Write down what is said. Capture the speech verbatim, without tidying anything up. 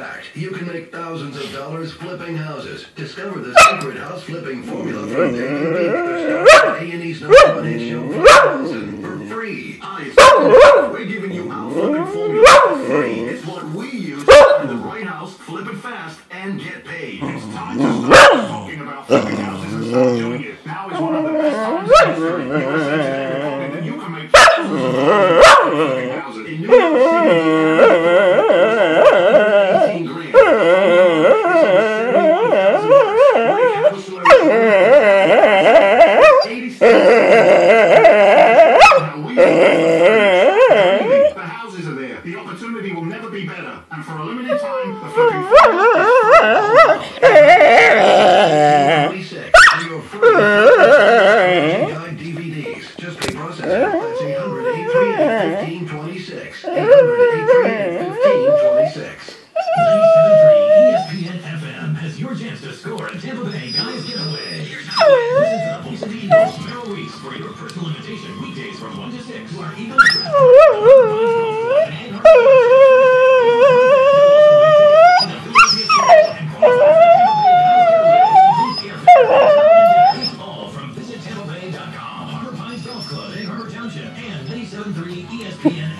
fact, you can make thousands of dollars flipping houses. Discover the secret house flipping formula from their unique A and E's number one hit show four thousand for free. Hi, we're giving you house flipping formula for free. It's what we use to find the right house, flip it fast, and get paid. It's time to stop talking about flipping houses and start doing it. Now is one of the best times in history. U S A Today reported that you can make thousands of dollars flipping houses in New York City. eighteen grand. The houses are there. The opportunity will never be better. And for a limited time, the flipping twenty-six. For your free guide D V Ds. Just pay processing. That's eight hundred, eight three eight, fifteen twenty-six. eight hundred, eight three eight, fifteen twenty-six. ninety-seven point three E S P N F M has your chance to score a Tampa Bay Guys Getaway. Here's how to play. Listen to the Voice of the Eagles Merrill Weeks for your personal invitation weekdays from one to six to our Eagles Draft Party. All from visit tampa bay dot com. Harbor Pines Golf Club in Harbor Township and ninety-seven point three E S P N